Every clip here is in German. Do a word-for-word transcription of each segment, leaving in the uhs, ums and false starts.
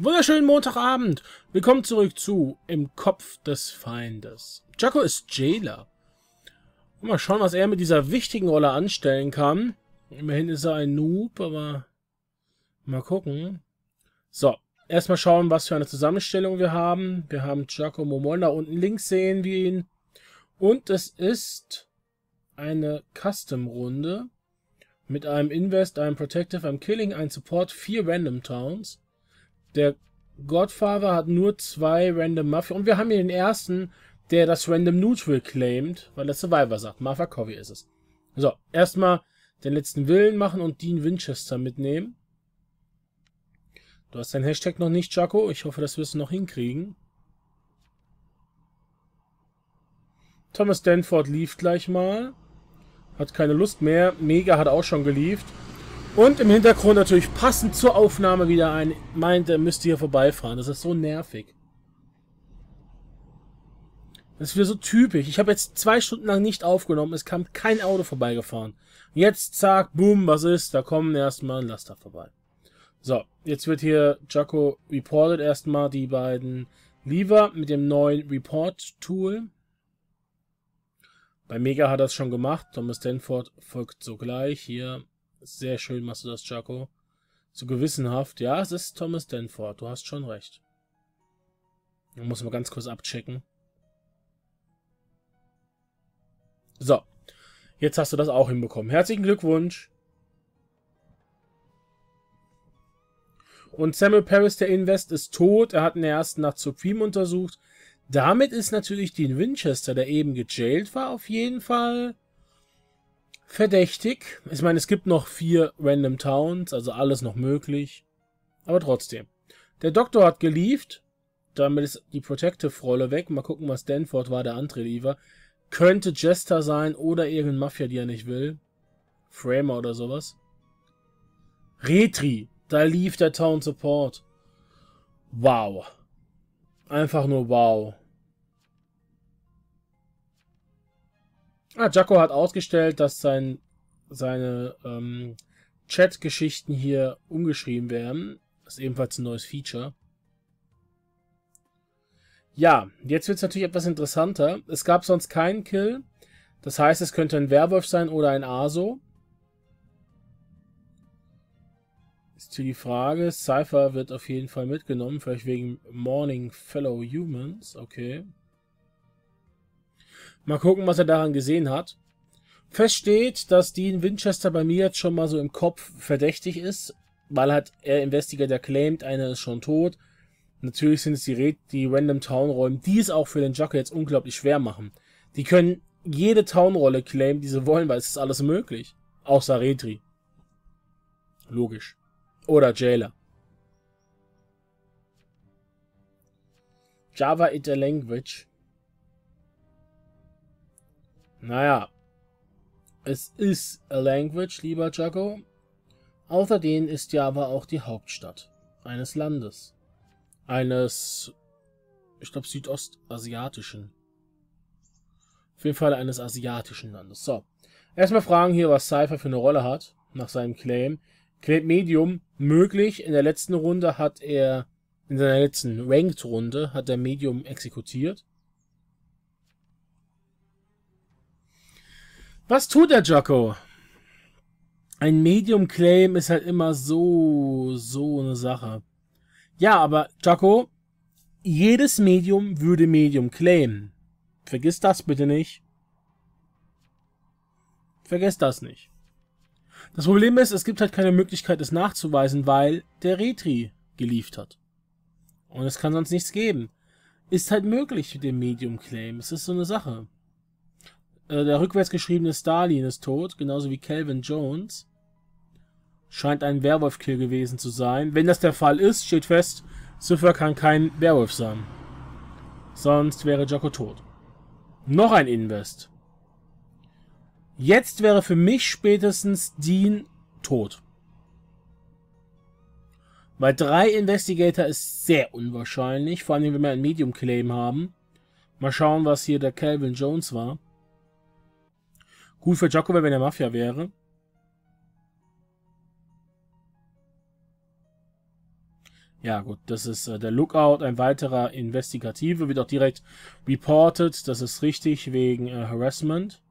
Wunderschönen Montagabend. Willkommen zurück zu Im Kopf des Feindes. Jaco ist Jailer. Mal schauen, was er mit dieser wichtigen Rolle anstellen kann. Immerhin ist er ein Noob, aber mal gucken. So, erstmal schauen, was für eine Zusammenstellung wir haben. Wir haben Jaco Momola unten links, sehen wir ihn. Und es ist eine Custom-Runde mit einem Invest, einem Protective, einem Killing, einem Support, vier Random Towns. Der Godfather hat nur zwei Random Mafia. Und wir haben hier den ersten, der das Random Neutral claimt, weil der Survivor sagt. Martha Covey ist es. So, erstmal den letzten Willen machen und Dean Winchester mitnehmen. Du hast dein Hashtag noch nicht, Jaco. Ich hoffe, das wirst du noch hinkriegen. Thomas Danforth lief gleich mal. Hat keine Lust mehr. Mega hat auch schon gelieft. Und im Hintergrund natürlich passend zur Aufnahme wieder ein, meint, er müsste hier vorbeifahren. Das ist so nervig. Das ist wieder so typisch. Ich habe jetzt zwei Stunden lang nicht aufgenommen. Es kam kein Auto vorbeigefahren. Jetzt, zack, boom, was ist? Da kommen erstmal ein Laster vorbei. So, jetzt wird hier Jaco reported. Erstmal die beiden Lever mit dem neuen Report-Tool. Bei Mega hat er es schon gemacht. Thomas Danforth folgt sogleich. Hier, sehr schön machst du das, Jaco. So gewissenhaft. Ja, es ist Thomas Danforth. Du hast schon recht. Da muss man ganz kurz abchecken. So, jetzt hast du das auch hinbekommen. Herzlichen Glückwunsch. Und Samuel Paris, der Invest, ist tot. Er hat in der ersten Nacht Supreme untersucht. Damit ist natürlich Dean Winchester, der eben gejailt war, auf jeden Fall verdächtig. Ich meine, es gibt noch vier Random Towns, also alles noch möglich. Aber trotzdem. Der Doktor hat gelieft. Damit ist die Protective-Rolle weg. Mal gucken, was Danforth war, der andere Lever. Könnte Jester sein oder irgendein Mafia, die er nicht will. Framer oder sowas. Retri. Da lief der Town Support. Wow. Einfach nur wow. Ah, Jaco hat ausgestellt, dass sein, seine ähm, Chat-Geschichten hier umgeschrieben werden. Das ist ebenfalls ein neues Feature. Ja, jetzt wird es natürlich etwas interessanter. Es gab sonst keinen Kill. Das heißt, es könnte ein Werwolf sein oder ein Aso. Ist hier die Frage. Cypher wird auf jeden Fall mitgenommen. Vielleicht wegen Morning Fellow Humans. Okay. Mal gucken, was er daran gesehen hat. Fest steht, dass Dean Winchester bei mir jetzt schon mal so im Kopf verdächtig ist. Weil halt er Investigator claimt, einer ist schon tot. Natürlich sind es die, die Random Town-Rollen, die es auch für den Jaco jetzt unglaublich schwer machen. Die können jede Town-Rolle claimen, die sie wollen, weil es ist alles möglich. Außer Retri. Logisch. Oder Jailer. Java is a language. Naja. Es ist a language, lieber Jaco. Außerdem ist Java auch die Hauptstadt eines Landes. Eines, ich glaube, südostasiatischen. Auf jeden Fall eines asiatischen Landes. So. Erstmal fragen hier, was Cypher für eine Rolle hat, nach seinem Claim. Claim Medium, möglich. In der letzten Runde hat er, in seiner letzten Ranked-Runde, hat er Medium exekutiert. Was tut der Jaco? Ein Medium-Claim ist halt immer so, so eine Sache. Ja, aber Jaco, jedes Medium würde Medium claimen. Vergiss das bitte nicht. Vergiss das nicht. Das Problem ist, es gibt halt keine Möglichkeit, es nachzuweisen, weil der Retri gelieft hat. Und es kann sonst nichts geben. Ist halt möglich mit dem Medium-Claim. Es ist so eine Sache. Äh, der rückwärts geschriebene Stalin ist tot, genauso wie Calvin Jones. Scheint ein Werwolf-Kill gewesen zu sein. Wenn das der Fall ist, steht fest, Cypher kann kein Werwolf sein. Sonst wäre Jaco tot. Noch ein Invest. Jetzt wäre für mich spätestens Dean tot. Weil drei Investigator ist sehr unwahrscheinlich, vor allem wenn wir ein Medium-Claim haben. Mal schauen, was hier der Calvin Jones war. Gut für Jaco, wenn er Mafia wäre. Ja gut, das ist äh, der Lookout, ein weiterer Investigative, wird auch direkt reported, das ist richtig, wegen äh, Harassment.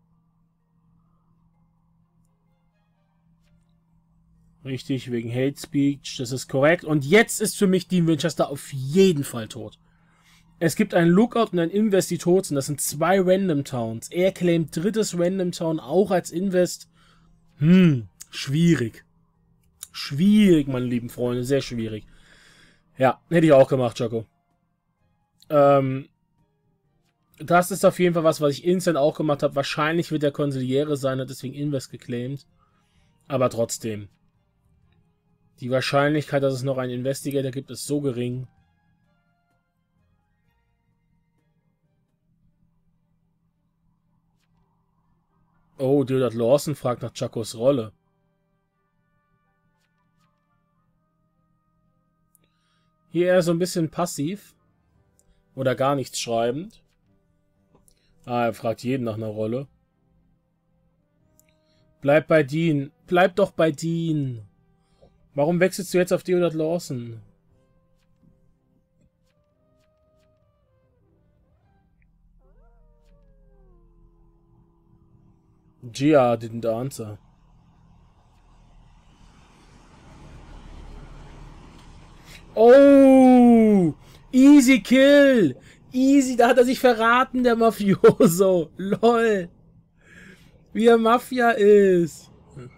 Richtig, wegen Hate Speech, das ist korrekt. Und jetzt ist für mich Dean Winchester auf jeden Fall tot. Es gibt einen Lookout und einen Invest, die tot sind. Das sind zwei Random Towns. Er claimt drittes Random Town auch als Invest. Hm, schwierig. Schwierig, meine lieben Freunde, sehr schwierig. Ja, hätte ich auch gemacht, Jaco. Ähm, das ist auf jeden Fall was, was ich instant auch gemacht habe. Wahrscheinlich wird der Konsiliere sein, hat deswegen Invest geclaimed. Aber trotzdem. Die Wahrscheinlichkeit, dass es noch einen Investigator gibt, ist so gering. Oh, Deodat Lawson fragt nach Chacos Rolle. Hier eher so ein bisschen passiv. Oder gar nichts schreibend. Ah, er fragt jeden nach einer Rolle. Bleib bei Dean. Bleib doch bei Dean. Warum wechselst du jetzt auf Deodat Lawson? Gia didn't answer. Oh! Easy Kill! Easy, da hat er sich verraten, der Mafioso. Lol. Wie er Mafia ist.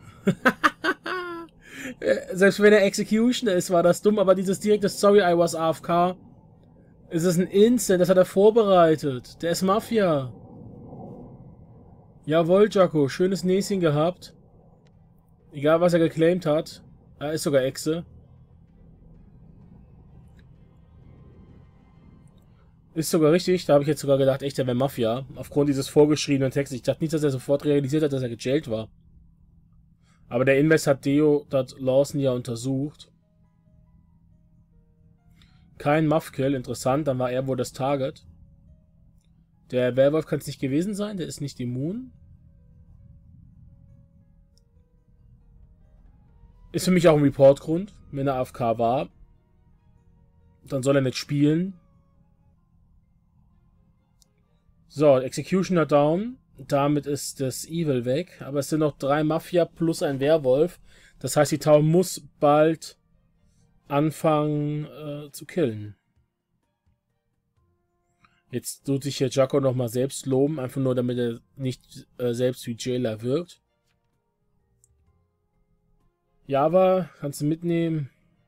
Selbst wenn er Executioner ist, war das dumm, aber dieses direkte Sorry, I was A F K. Es ist ein Instant, das hat er vorbereitet. Der ist Mafia. Jawohl, Jaco, schönes Näschen gehabt. Egal, was er geclaimt hat. Er ist sogar Exe. Ist sogar richtig, da habe ich jetzt sogar gedacht, echt, er wäre Mafia. Aufgrund dieses vorgeschriebenen Textes. Ich dachte nicht, dass er sofort realisiert hat, dass er gejailt war. Aber der Invest hat Deodat Lawson ja untersucht. Kein Muff-Kill, interessant, dann war er wohl das Target. Der Werwolf kann es nicht gewesen sein, der ist nicht immun. Ist für mich auch ein Reportgrund, wenn er A F K war. Dann soll er nicht spielen. So, Executioner down. Damit ist das Evil weg. Aber es sind noch drei Mafia plus ein Werwolf. Das heißt, die Town muss bald anfangen äh, zu killen. Jetzt tut sich hier Jaco nochmal selbst loben. Einfach nur, damit er nicht äh, selbst wie Jailer wirkt. Java, kannst du mitnehmen.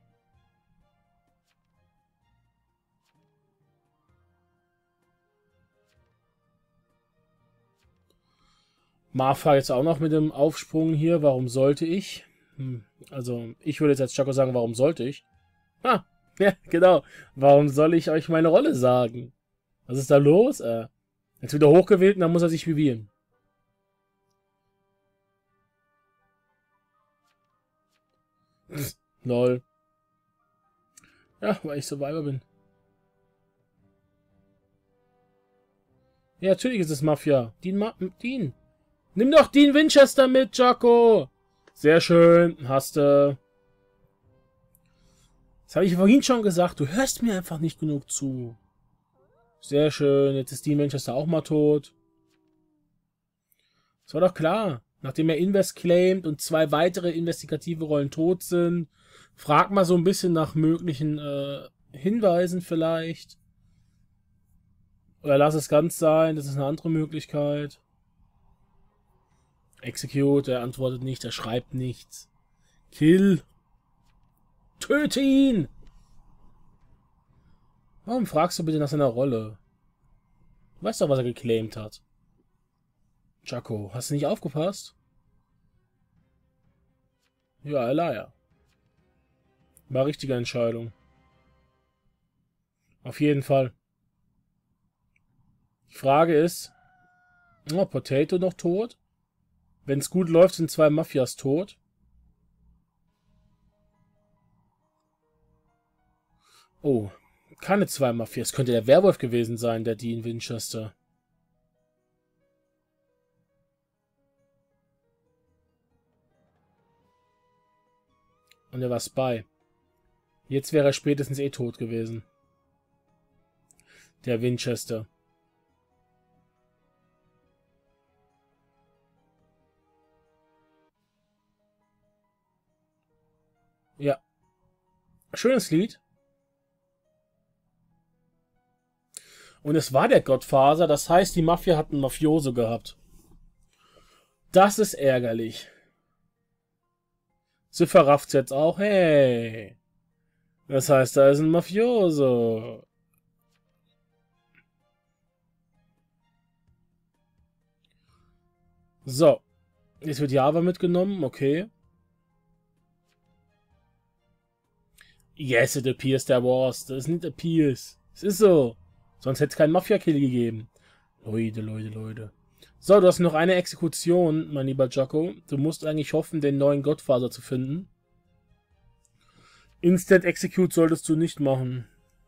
Marfa jetzt auch noch mit dem Aufsprung hier. Warum sollte ich? Hm, also, ich würde jetzt als Jaco sagen, warum sollte ich? Ha, ja, genau. Warum soll ich euch meine Rolle sagen? Was ist da los? Äh, jetzt wieder hochgewählt und dann muss er sich revealen. Lol. Ja, weil ich Survivor bin. Ja, natürlich ist es Mafia. Dean, Ma Dean. Nimm doch Dean Winchester mit, Jaco. Sehr schön. Hast du. Das habe ich vorhin schon gesagt. Du hörst mir einfach nicht genug zu. Sehr schön. Jetzt ist Dean Winchester auch mal tot. Das war doch klar. Nachdem er Invest claimt und zwei weitere investigative Rollen tot sind, frag mal so ein bisschen nach möglichen äh, Hinweisen vielleicht. Oder lass es ganz sein, das ist eine andere Möglichkeit. Execute, er antwortet nicht, er schreibt nichts. Kill. Töte ihn! Warum fragst du bitte nach seiner Rolle? Du weißt doch, was er geclaimt hat. Jaco, hast du nicht aufgepasst? Ja, Elia. War richtige Entscheidung. Auf jeden Fall. Die Frage ist, oh, Potato noch tot? Wenn es gut läuft, sind zwei Mafias tot. Oh, keine zwei Mafias. Könnte der Werwolf gewesen sein, der Dean Winchester. Und er war Spy. Jetzt wäre er spätestens eh tot gewesen. Der Winchester. Ja. Schönes Lied. Und es war der Godfather, das heißt, die Mafia hat einen Mafioso gehabt. Das ist ärgerlich. Sie verrafft's jetzt auch. Hey. Das heißt, da ist ein Mafioso. So. Jetzt wird Java mitgenommen, okay. Yes, it appears there was. Das nicht appears. Es ist so. Sonst hätte es keinen Mafia-Kill gegeben. Leute, Leute, Leute. So, du hast noch eine Exekution, mein lieber Jaco. Du musst eigentlich hoffen, den neuen Godfather zu finden. Instant Execute solltest du nicht machen.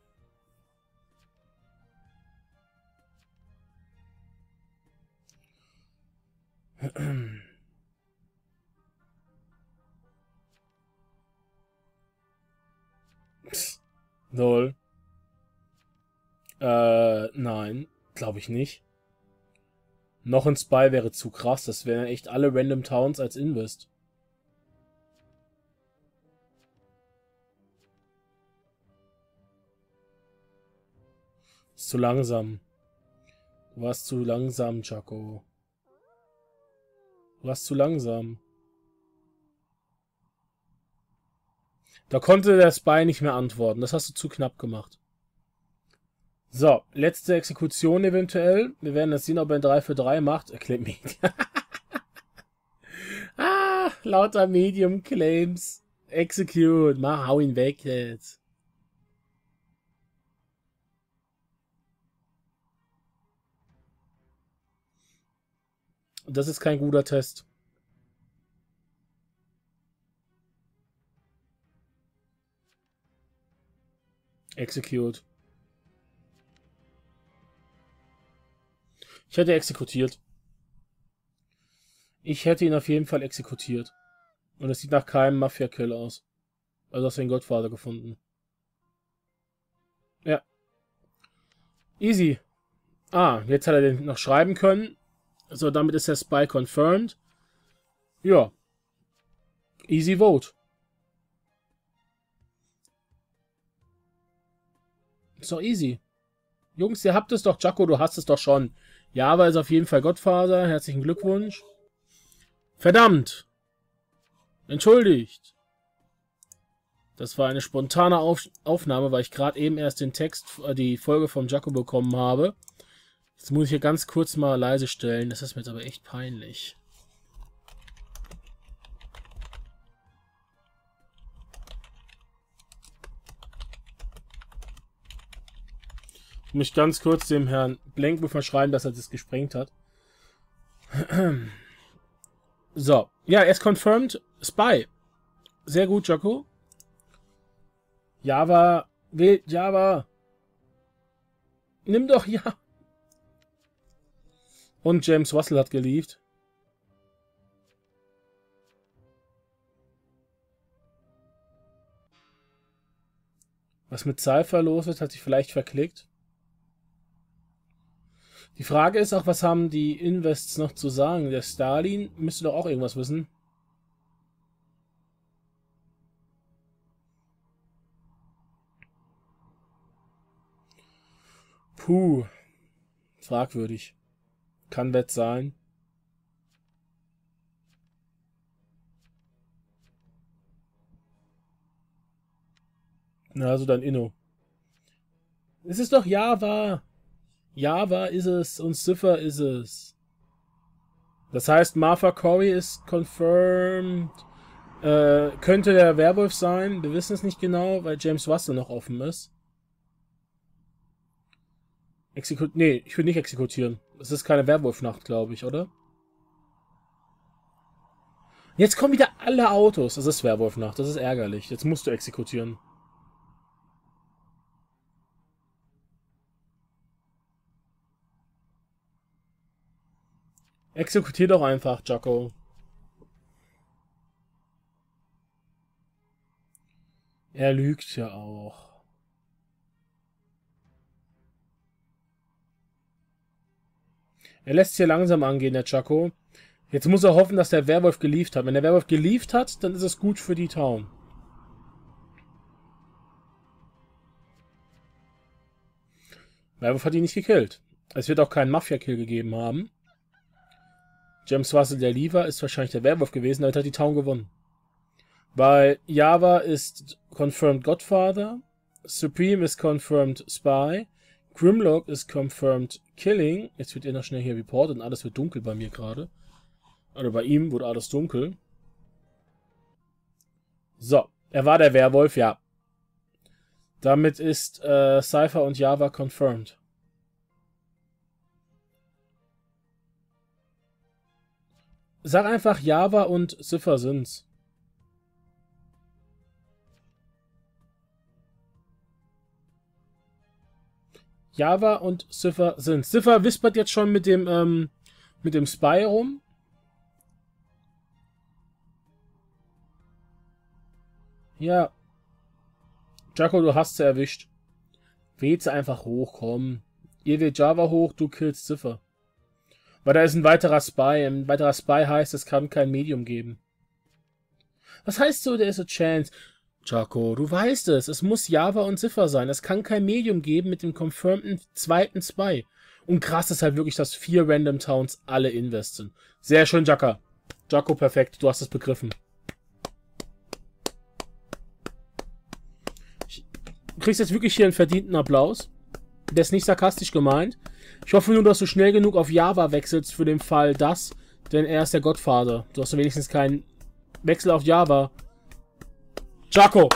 Null. Äh, nein. Glaube ich nicht. Noch ein Spy wäre zu krass. Das wären echt alle Random Towns als Invest. Ist zu langsam. Du warst zu langsam, Jaco. Du warst zu langsam. Da konnte der Spy nicht mehr antworten. Das hast du zu knapp gemacht. So, letzte Exekution eventuell. Wir werden das sehen, ob er ein drei für drei macht. Erklärt mir. Ah, lauter Medium Claims. Execute. Mach, hau ihn weg jetzt. Das ist kein guter Test. Execute. Ich hätte exekutiert. Ich hätte ihn auf jeden Fall exekutiert. Und es sieht nach keinem Mafia-Kill aus. Also hast du den Godfather gefunden. Ja. Easy. Ah, jetzt hat er den noch schreiben können. So, damit ist der Spy confirmed. Ja. Easy vote. Ist doch easy. Jungs, ihr habt es doch. Jaco, du hast es doch schon. Java ist auf jeden Fall Godfather. Herzlichen Glückwunsch. Verdammt. Entschuldigt. Das war eine spontane Auf Aufnahme, weil ich gerade eben erst den Text, äh, die Folge vom Jaco bekommen habe. Jetzt muss ich hier ganz kurz mal leise stellen. Das ist mir jetzt aber echt peinlich. Ich muss ganz kurz dem Herrn Blenkbuffer schreiben, dass er das gesprengt hat. So. Ja, er ist confirmed. Spy. Sehr gut, Jaco. Java. Wählt Java. Nimm doch ja. Und James Russell hat geliefert. Was mit Cypher los ist, hat sich vielleicht verklickt. Die Frage ist auch, was haben die Invests noch zu sagen? Der Stalin müsste doch auch irgendwas wissen. Puh. Fragwürdig. Kann Wett sein. Na, also dann Inno. Es ist doch Java. Java ist es und Cypher ist es. Das heißt, Martha Corey ist confirmed. Äh, könnte der Werwolf sein. Wir wissen es nicht genau, weil James Russell noch offen ist. Exekut... Nee, ich würde nicht exekutieren. Es ist keine Werwolfnacht, glaube ich, oder? Jetzt kommen wieder alle Autos. Das ist Werwolfnacht. Das ist ärgerlich. Jetzt musst du exekutieren. Exekutier doch einfach, Jaco. Er lügt ja auch. Er lässt hier langsam angehen, der Chaco. Jetzt muss er hoffen, dass der Werwolf gelieft hat. Wenn der Werwolf gelieft hat, dann ist es gut für die Town. Werwolf hat ihn nicht gekillt. Es wird auch keinen Mafia-Kill gegeben haben. James Russell, der Lever, ist wahrscheinlich der Werwolf gewesen, damit hat die Town gewonnen. Weil Java ist Confirmed Godfather, Supreme ist Confirmed Spy, Grimlock ist Confirmed Killing. Jetzt wird er noch schnell hier reportet und alles wird dunkel bei mir gerade. Oder bei ihm wurde alles dunkel. So, er war der Werwolf, ja. Damit ist äh, Cypher und Java confirmed. Sag einfach, Java und Cypher sind's. Java und Cypher sind's. Cypher wispert jetzt schon mit dem, ähm, mit dem Spy rum. Ja. Jaco, du hast sie erwischt. Wählt sie einfach hoch, komm. Ihr wählt Java hoch, du killst Cypher. Weil da ist ein weiterer Spy. Ein weiterer Spy heißt, es kann kein Medium geben. Was heißt so, there is a chance? Jaco, du weißt es. Es muss Java und Cypher sein. Es kann kein Medium geben mit dem confirmten zweiten Spy. Und krass ist halt wirklich, dass vier Random Towns alle Invest sind. Sehr schön, Jacka. Jaco, perfekt. Du hast es begriffen. Du kriegst jetzt wirklich hier einen verdienten Applaus. Der ist nicht sarkastisch gemeint. Ich hoffe nur, dass du schnell genug auf Java wechselst für den Fall das, denn er ist der Gottvater. Du hast wenigstens keinen Wechsel auf Java. Jaco!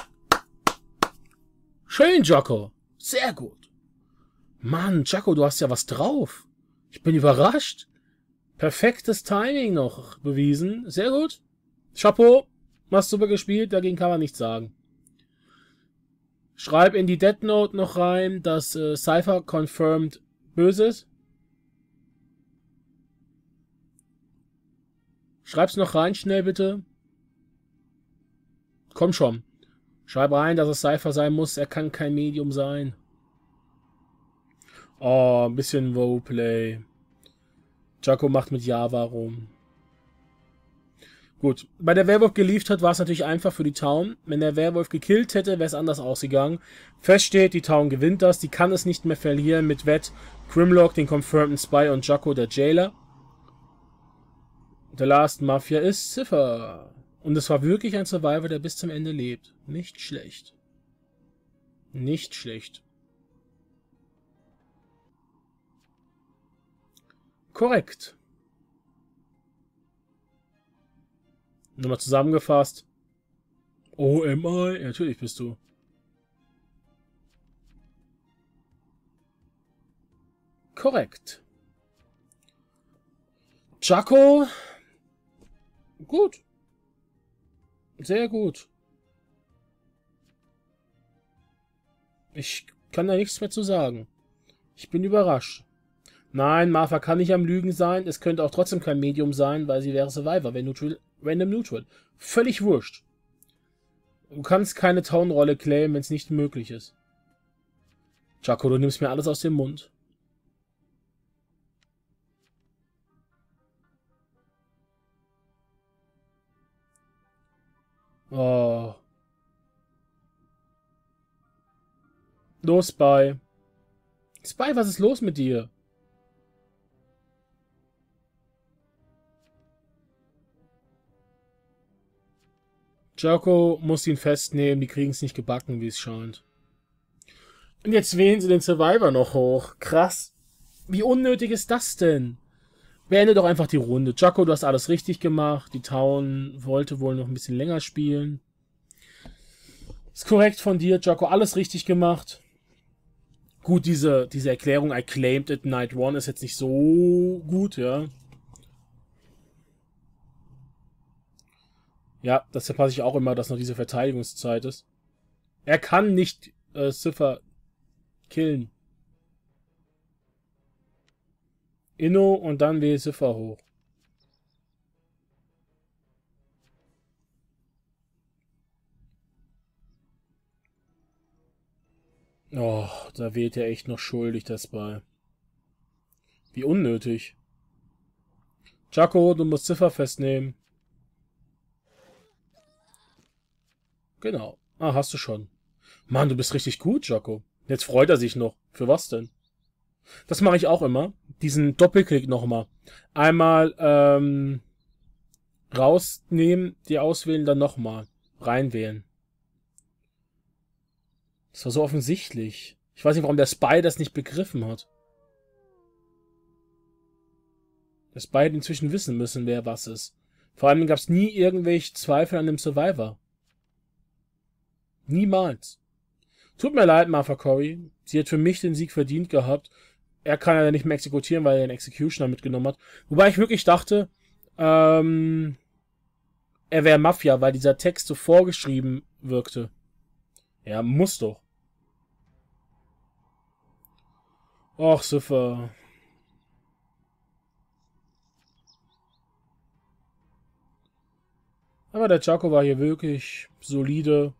Schön, Jaco! Sehr gut. Mann, Jaco, du hast ja was drauf. Ich bin überrascht. Perfektes Timing noch bewiesen. Sehr gut. Chapeau. Hast super gespielt, dagegen kann man nichts sagen. Schreib in die Death Note noch rein, dass äh, Cypher confirmed böse ist. Schreib's noch rein, schnell bitte. Komm schon. Schreib rein, dass es Cypher sein muss. Er kann kein Medium sein. Oh, ein bisschen Roleplay. Jaco macht mit Java rum. Gut, bei der Werwolf gelieft hat, war es natürlich einfach für die Town. Wenn der Werwolf gekillt hätte, wäre es anders ausgegangen. Fest steht, die Town gewinnt das. Die kann es nicht mehr verlieren mit Wett, Grimlock, den confirmten Spy und Jaco, der Jailer. The Last Mafia ist Cypher. Und es war wirklich ein Survivor, der bis zum Ende lebt. Nicht schlecht. Nicht schlecht. Korrekt. Nochmal zusammengefasst. O M I, natürlich bist du. Korrekt. Jaco. Gut. Sehr gut. Ich kann da nichts mehr zu sagen. Ich bin überrascht. Nein, Martha kann nicht am Lügen sein. Es könnte auch trotzdem kein Medium sein, weil sie wäre Survivor. Wenn neutral, random neutral. Völlig wurscht. Du kannst keine Town-Rolle claimen, wenn es nicht möglich ist. Jaco, du nimmst mir alles aus dem Mund. Oh. Los, Spy. Spy, was ist los mit dir? Jaco muss ihn festnehmen, die kriegen es nicht gebacken, wie es scheint. Und jetzt wählen sie den Survivor noch hoch. Krass. Wie unnötig ist das denn? Beende doch einfach die Runde. Jaco, du hast alles richtig gemacht. Die Town wollte wohl noch ein bisschen länger spielen. Ist korrekt von dir, Jaco. Alles richtig gemacht. Gut, diese, diese Erklärung, I claimed it night one, ist jetzt nicht so gut, ja. Ja, das verpasse ich auch immer, dass noch diese Verteidigungszeit ist. Er kann nicht äh, Cypher killen. Inno und dann wähle Cypher hoch. Oh, da wird ja echt noch schuldig das bei. Wie unnötig. Jaco, du musst Ziffer festnehmen. Genau. Ah, hast du schon. Mann, du bist richtig gut, Jaco. Jetzt freut er sich noch. Für was denn? Das mache ich auch immer. Diesen Doppelklick nochmal. Einmal ähm, rausnehmen, die auswählen, dann nochmal reinwählen. Das war so offensichtlich. Ich weiß nicht, warum der Spy das nicht begriffen hat. Der Spy hätte inzwischen wissen müssen, wer was ist. Vor allem gab es nie irgendwelche Zweifel an dem Survivor. Niemals. Tut mir leid, Martha Corey. Sie hat für mich den Sieg verdient gehabt. Er kann ja nicht mehr exekutieren, weil er den Executioner mitgenommen hat. Wobei ich wirklich dachte, ähm, er wäre Mafia, weil dieser Text so vorgeschrieben wirkte. Ja, muss doch. Och, super. Aber der Jaco war hier wirklich solide.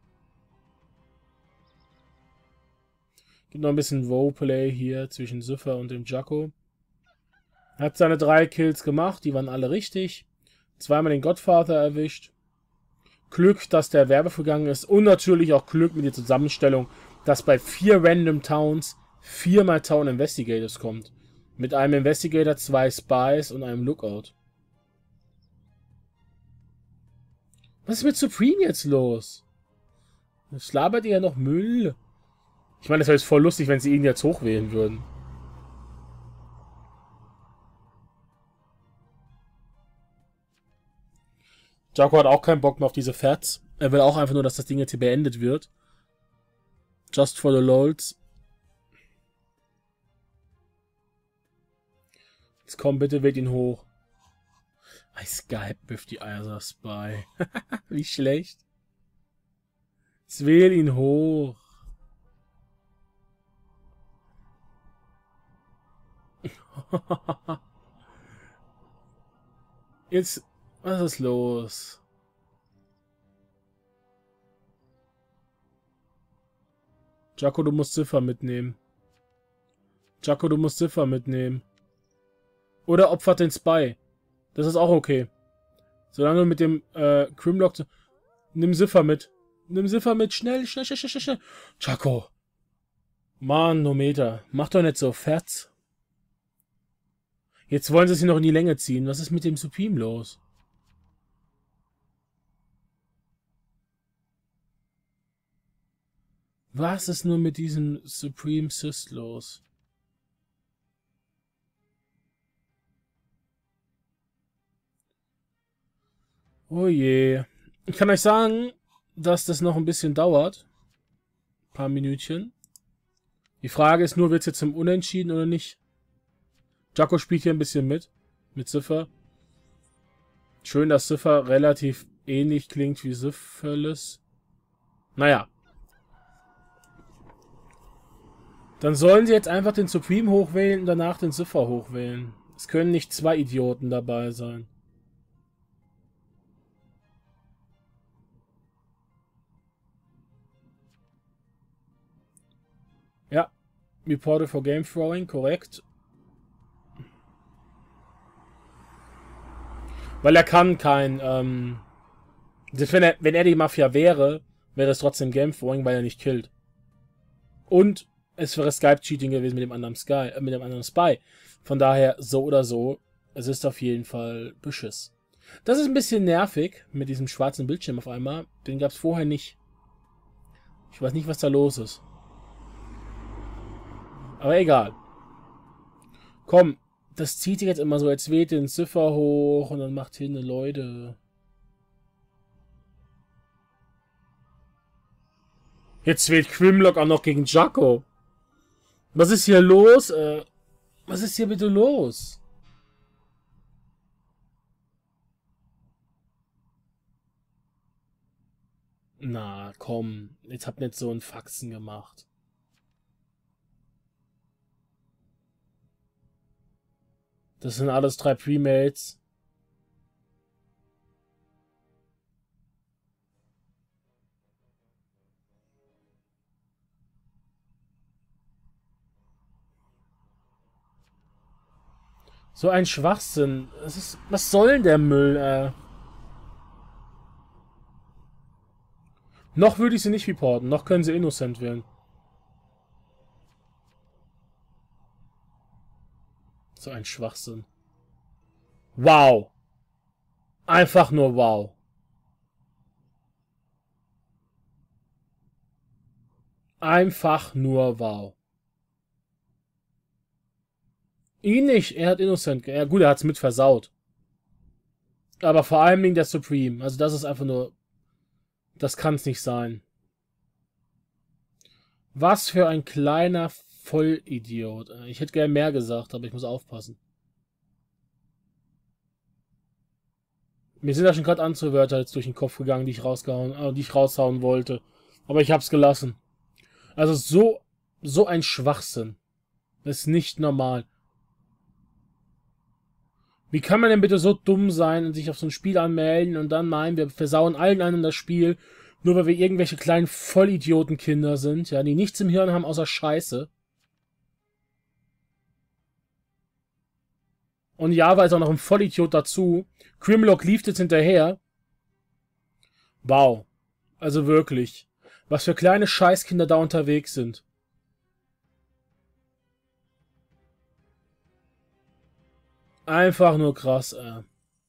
Gibt noch ein bisschen Roleplay hier zwischen Ziffer und dem Jaco. Hat seine drei Kills gemacht, die waren alle richtig. Zweimal den Godfather erwischt. Glück, dass der Werbe vergangen ist. Und natürlich auch Glück mit der Zusammenstellung, dass bei vier Random Towns viermal Town Investigators kommt. Mit einem Investigator, zwei Spies und einem Lookout. Was ist mit Supreme jetzt los? Das labert ihr ja noch Müll. Ich meine, das wäre jetzt voll lustig, wenn sie ihn jetzt hochwählen würden. Jaco hat auch keinen Bock mehr auf diese Fats. Er will auch einfach nur, dass das Ding jetzt hier beendet wird. Just for the lols. Jetzt komm, bitte, wählt ihn hoch. I Skype with the other spy. Wie schlecht. Jetzt wähl ihn hoch. Jetzt, was ist los? Jaco, du musst Ziffer mitnehmen. Jaco, du musst Ziffer mitnehmen. Oder opfert den Spy. Das ist auch okay. Solange du mit dem äh, Grimlock... Nimm Ziffer mit. Nimm Ziffer mit. Schnell, schnell, schnell, schnell, schnell. Jaco. Manometer. Mach doch nicht so fett. Jetzt wollen sie es hier noch in die Länge ziehen. Was ist mit dem Supreme los? Was ist nur mit diesem Supreme Sys los? Oh je. Ich kann euch sagen, dass das noch ein bisschen dauert. Ein paar Minütchen. Die Frage ist nur, wird es jetzt zum Unentschieden oder nicht? Jaco spielt hier ein bisschen mit. Mit Ziffer. Schön, dass Ziffer relativ ähnlich klingt wie Sifferles. Naja. Dann sollen sie jetzt einfach den Supreme hochwählen und danach den Ziffer hochwählen. Es können nicht zwei Idioten dabei sein. Ja. Reported for Game Throwing, korrekt. Weil er kann kein, ähm... Wenn er, wenn er die Mafia wäre, wäre das trotzdem Game Throwing, weil er nicht killt. Und es wäre Skype-Cheating gewesen mit dem anderen Sky, äh, mit dem anderen Spy. Von daher, so oder so, es ist auf jeden Fall Beschiss. Das ist ein bisschen nervig mit diesem schwarzen Bildschirm auf einmal. Den gab es vorher nicht. Ich weiß nicht, was da los ist. Aber egal. Komm, das zieht sich jetzt immer so. Jetzt weht den Ziffer hoch und dann macht hin Leute. Jetzt wählt Grimlock auch noch gegen Jaco. Was ist hier los? Äh, was ist hier bitte los? Na, komm. Jetzt habt nicht so einen Faxen gemacht. Das sind alles drei Premates. So ein Schwachsinn. Das ist, was soll denn der Müll, äh? Noch würde ich sie nicht reporten. Noch können sie innocent werden. So ein Schwachsinn. Wow. Einfach nur wow. Einfach nur wow. Ihn nicht. Er hat innocent. Ja gut, er hat es mit versaut. Aber vor allem Dingen der Supreme. Also das ist einfach nur... Das kann es nicht sein. Was für ein kleiner Vollidiot. Ich hätte gerne mehr gesagt, aber ich muss aufpassen. Mir sind da schon gerade andere Wörter jetzt durch den Kopf gegangen, die ich rausgehauen, äh, die ich raushauen wollte. Aber ich hab's gelassen. Also so, so ein Schwachsinn. Das ist nicht normal. Wie kann man denn bitte so dumm sein und sich auf so ein Spiel anmelden und dann meinen, wir versauen allen anderen das Spiel, nur weil wir irgendwelche kleinen Vollidiotenkinder sind, ja, die nichts im Hirn haben außer Scheiße. Und Java ist auch noch ein Vollidiot dazu. Grimlock lief jetzt hinterher. Wow. Also wirklich. Was für kleine Scheißkinder da unterwegs sind. Einfach nur krass, ey.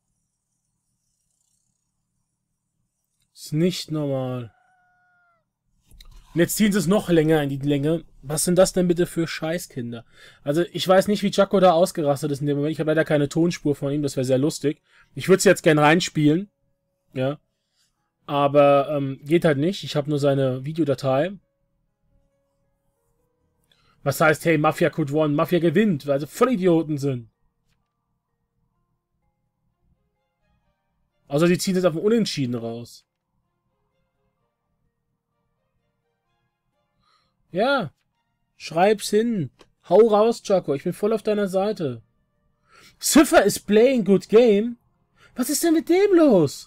Ist nicht normal. Und jetzt ziehen sie es noch länger in die Länge. Was sind das denn bitte für Scheißkinder? Also ich weiß nicht, wie Jaco da ausgerastet ist in dem Moment. Ich habe leider keine Tonspur von ihm, das wäre sehr lustig. Ich würde es jetzt gern reinspielen. Ja. Aber ähm, geht halt nicht. Ich habe nur seine Videodatei. Was heißt, hey, Mafia could won, Mafia gewinnt, weil sie Vollidioten sind. Also die ziehen jetzt auf den Unentschieden raus. Ja. Schreib's hin. Hau raus, Jaco. Ich bin voll auf deiner Seite. Cypher is playing good game? Was ist denn mit dem los?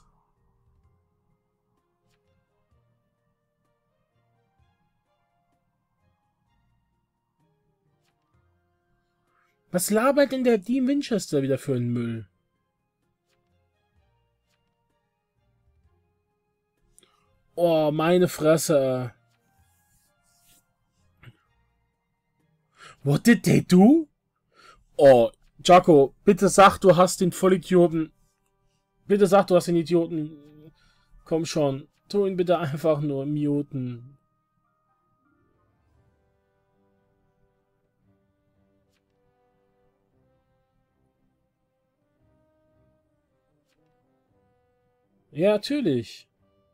Was labert denn der Dean Winchester wieder für einen Müll? Oh, meine Fresse. What did they do? Oh, Jaco, bitte sag, du hast den Vollidioten. Bitte sag, du hast den Idioten. Komm schon. Tu ihn bitte einfach nur muten. Ja, natürlich.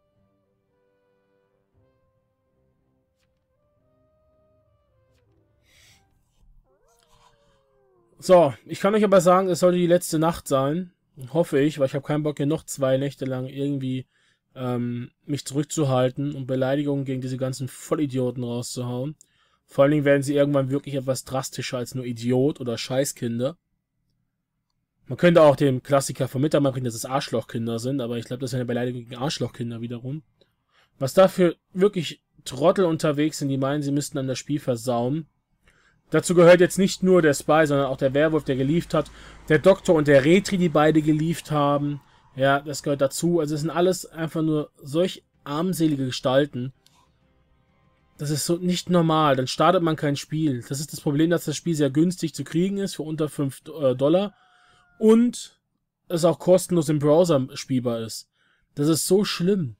So, ich kann euch aber sagen, es sollte die letzte Nacht sein. Hoffe ich, weil ich habe keinen Bock, hier noch zwei Nächte lang irgendwie ähm, mich zurückzuhalten und Beleidigungen gegen diese ganzen Vollidioten rauszuhauen. Vor allen Dingen werden sie irgendwann wirklich etwas drastischer als nur Idiot oder Scheißkinder. Man könnte auch den Klassiker vom Mittag bringen, dass es Arschlochkinder sind, aber ich glaube, das ist eine Beleidigung gegen Arschlochkinder wiederum. Was dafür wirklich Trottel unterwegs sind, die meinen, sie müssten dann das Spiel versauen. Dazu gehört jetzt nicht nur der Spy, sondern auch der Werwolf, der gelieft hat, der Doktor und der Retri, die beide gelieft haben. Ja, das gehört dazu. Also es sind alles einfach nur solch armselige Gestalten. Das ist so nicht normal. Dann startet man kein Spiel. Das ist das Problem, dass das Spiel sehr günstig zu kriegen ist, für unter fünf Dollar. Und es auch kostenlos im Browser spielbar ist. Das ist so schlimm.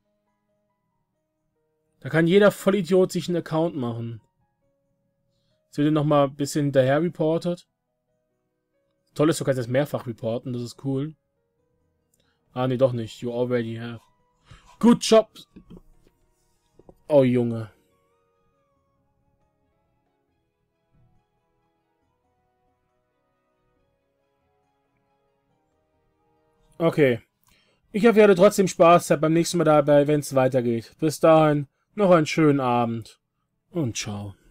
Da kann jeder Vollidiot sich einen Account machen. Jetzt wird nochmal ein bisschen hinterher reportet. Toll ist, du kannst das mehrfach reporten, das ist cool. Ah, nee, doch nicht. You already have. Good job. Oh, Junge. Okay. Ich hoffe, ihr hattet trotzdem Spaß. Seid beim nächsten Mal dabei, wenn es weitergeht. Bis dahin, noch einen schönen Abend. Und ciao.